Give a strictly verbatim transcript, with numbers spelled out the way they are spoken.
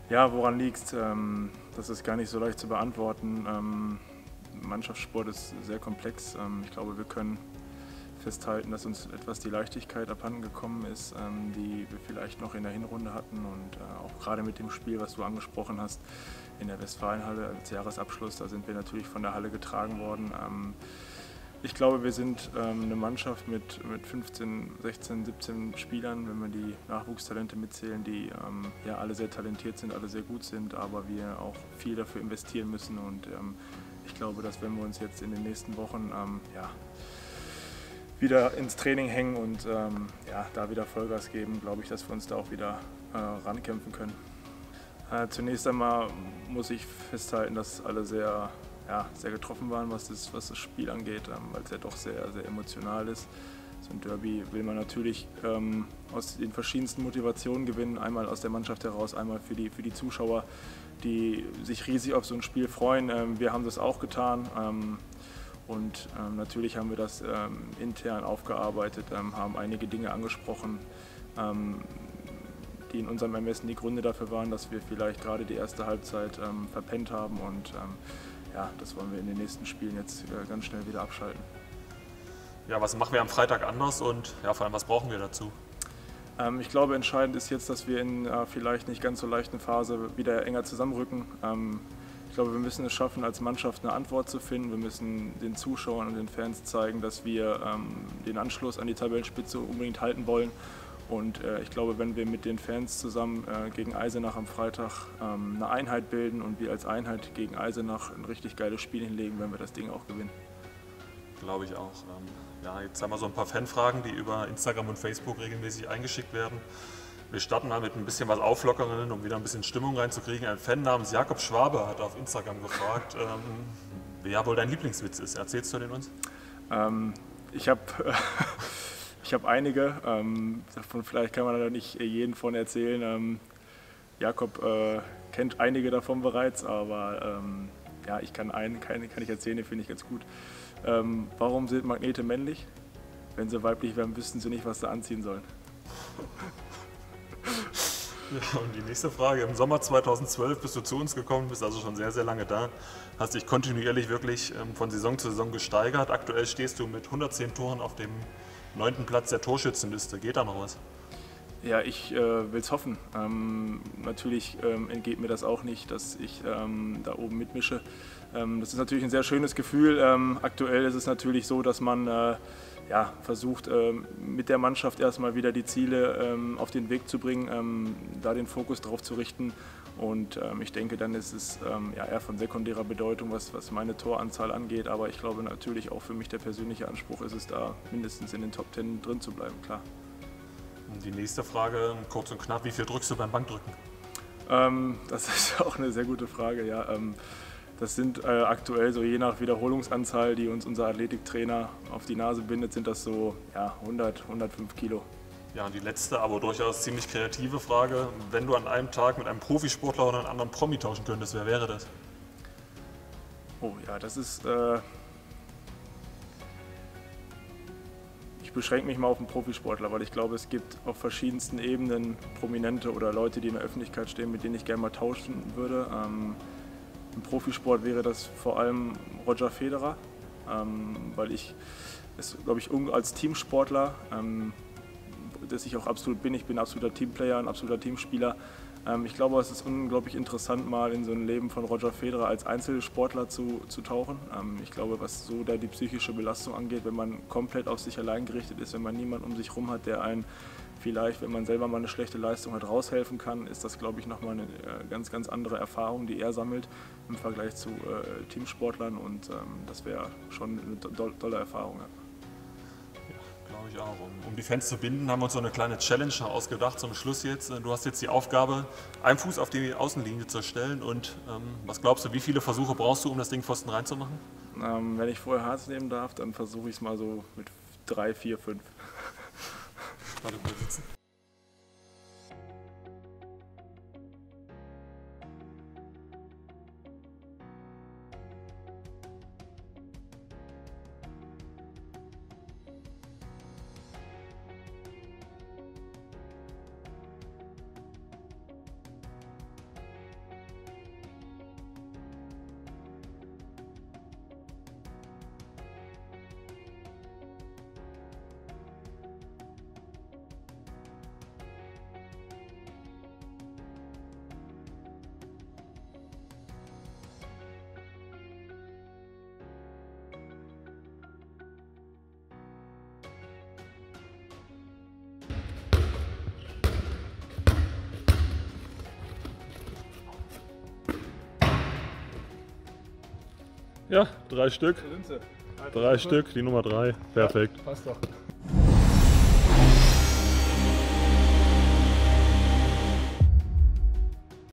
Ja, woran liegt's? Ähm, das ist gar nicht so leicht zu beantworten. Ähm, Mannschaftssport ist sehr komplex. Ähm, ich glaube, wir können festhalten, dass uns etwas die Leichtigkeit abhanden gekommen ist, ähm, die wir vielleicht noch in der Hinrunde hatten und äh, auch gerade mit dem Spiel, was du angesprochen hast, in der Westfalenhalle als Jahresabschluss, da sind wir natürlich von der Halle getragen worden. Ähm, ich glaube, wir sind ähm, eine Mannschaft mit, mit fünfzehn, sechzehn, siebzehn Spielern, wenn wir die Nachwuchstalente mitzählen, die ähm, ja alle sehr talentiert sind, alle sehr gut sind, aber wir auch viel dafür investieren müssen. Und ähm, ich glaube, dass wenn wir uns jetzt in den nächsten Wochen ähm, ja, wieder ins Training hängen und ähm, ja, da wieder Vollgas geben, glaube ich, dass wir uns da auch wieder äh, rankämpfen können. Äh, zunächst einmal muss ich festhalten, dass alle sehr, ja, sehr getroffen waren, was das, was das Spiel angeht, ähm, weil es ja doch sehr, sehr emotional ist. So ein Derby will man natürlich ähm, aus den verschiedensten Motivationen gewinnen. Einmal aus der Mannschaft heraus, einmal für die, für die Zuschauer, die sich riesig auf so ein Spiel freuen. Ähm, wir haben das auch getan. Ähm, und ähm, natürlich haben wir das ähm, intern aufgearbeitet, ähm, haben einige Dinge angesprochen, ähm, die in unserem Ermessen die Gründe dafür waren, dass wir vielleicht gerade die erste Halbzeit ähm, verpennt haben. Und ähm, ja, das wollen wir in den nächsten Spielen jetzt äh, ganz schnell wieder abschalten. Ja, was machen wir am Freitag anders und ja, vor allem, was brauchen wir dazu? Ähm, ich glaube, entscheidend ist jetzt, dass wir in äh, vielleicht nicht ganz so leichten Phase wieder enger zusammenrücken. Ähm, ich glaube, wir müssen es schaffen, als Mannschaft eine Antwort zu finden. Wir müssen den Zuschauern und den Fans zeigen, dass wir ähm, den Anschluss an die Tabellenspitze unbedingt halten wollen. Und äh, ich glaube, wenn wir mit den Fans zusammen äh, gegen Eisenach am Freitag ähm, eine Einheit bilden und wir als Einheit gegen Eisenach ein richtig geiles Spiel hinlegen, werden wir das Ding auch gewinnen. Glaube ich auch. Ähm, ja, jetzt haben wir so ein paar Fanfragen, die über Instagram und Facebook regelmäßig eingeschickt werden. Wir starten mal mit ein bisschen was Auflockernden, um wieder ein bisschen Stimmung reinzukriegen. Ein Fan namens Jakob Schwabe hat auf Instagram gefragt, ähm, wer wohl dein Lieblingswitz ist. Erzählst du den uns? Ähm, ich habe ich hab einige, ähm, davon vielleicht kann man da nicht jeden von erzählen. Ähm, Jakob äh, kennt einige davon bereits, aber ähm, ja, ich kann einen, keine kann ich erzählen, den finde ich ganz gut. Ähm, warum sind Magnete männlich? Wenn sie weiblich wären, wüssten sie nicht, was sie anziehen sollen. Ja, und die nächste Frage. Im Sommer zweitausendzwölf bist du zu uns gekommen, bist also schon sehr, sehr lange da. Hast dich kontinuierlich wirklich ähm, von Saison zu Saison gesteigert. Aktuell stehst du mit hundertzehn Toren auf dem neunten Platz der Torschützenliste. Geht da noch was? Ja, ich äh, will es hoffen. Ähm, natürlich ähm, entgeht mir das auch nicht, dass ich ähm, da oben mitmische. Ähm, das ist natürlich ein sehr schönes Gefühl. Ähm, aktuell ist es natürlich so, dass man äh, ja, versucht, ähm, mit der Mannschaft erstmal wieder die Ziele ähm, auf den Weg zu bringen, ähm, da den Fokus drauf zu richten. Und ähm, ich denke, dann ist es ähm, ja, eher von sekundärer Bedeutung, was, was meine Toranzahl angeht. Aber ich glaube natürlich auch für mich der persönliche Anspruch ist es, da mindestens in den Top Ten drin zu bleiben, klar. Und die nächste Frage, kurz und knapp, wie viel drückst du beim Bankdrücken? Ähm, das ist auch eine sehr gute Frage, ja. Ähm, das sind äh, aktuell so je nach Wiederholungsanzahl, die uns unser Athletiktrainer auf die Nase bindet, sind das so ja, hundert, hundertfünf Kilo. Ja, und die letzte, aber durchaus ziemlich kreative Frage. Wenn du an einem Tag mit einem Profisportler oder einem anderen Promi tauschen könntest, wer wäre das? Oh ja, das ist... Äh, ich beschränke mich mal auf einen Profisportler, weil ich glaube, es gibt auf verschiedensten Ebenen Prominente oder Leute, die in der Öffentlichkeit stehen, mit denen ich gerne mal tauschen würde. Ähm, Im Profisport wäre das vor allem Roger Federer, ähm, weil ich es, glaube ich, als Teamsportler, ähm, das ich auch absolut bin, ich bin ein absoluter Teamplayer, ein absoluter Teamspieler. Ähm, ich glaube, es ist unglaublich interessant, mal in so ein Leben von Roger Federer als Einzelsportler zu, zu tauchen. Ähm, ich glaube, was so da die psychische Belastung angeht, wenn man komplett auf sich allein gerichtet ist, wenn man niemanden um sich herum hat, der einen vielleicht, wenn man selber mal eine schlechte Leistung hat, raushelfen kann, ist das, glaube ich, nochmal eine äh, ganz, ganz andere Erfahrung, die er sammelt im Vergleich zu äh, Teamsportlern. Und ähm, das wäre schon eine do tolle Erfahrung. Ja. Glaube ich auch. Um, um die Fans zu binden, haben wir uns so eine kleine Challenge ausgedacht zum Schluss jetzt. Du hast jetzt die Aufgabe, einen Fuß auf die Außenlinie zu stellen. Und ähm, was glaubst du, wie viele Versuche brauchst du, um das Ding Pfosten reinzumachen? Ähm, wenn ich vorher Harz nehmen darf, dann versuche ich es mal so mit drei, vier, fünf. Warte, mal sitzen. Ja, drei Stück. Wo sind sie? Drei Stück, die Nummer drei. Perfekt. Ja, passt doch.